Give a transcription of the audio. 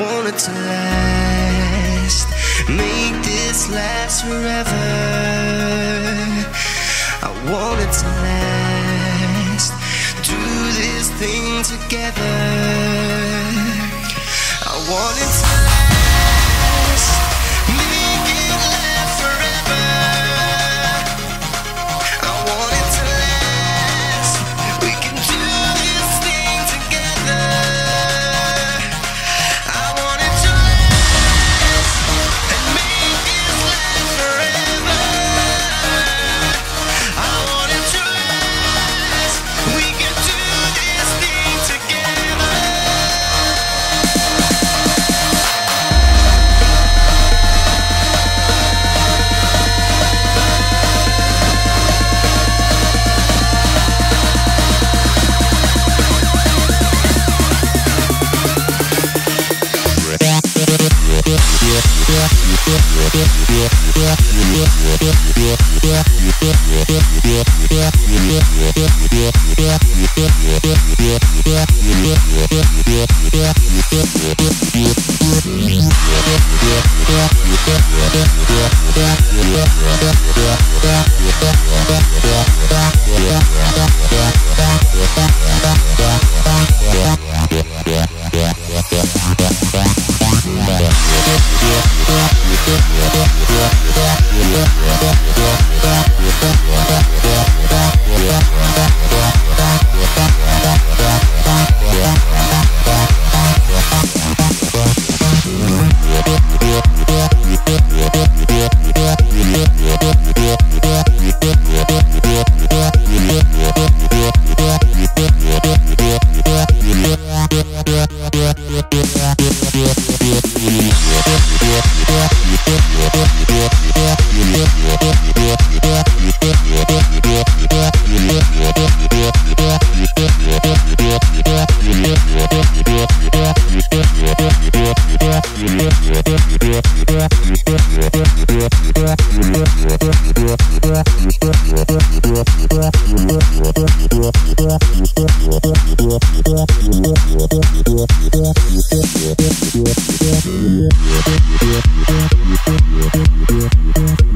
want it to last. Make this last forever. I want it to last. Do this thing together. I want it to last. Make it last forever. I want it to last. We can do this thing together. I want it to last and make it last forever. I want it to last. We can do this thing together. Yeah.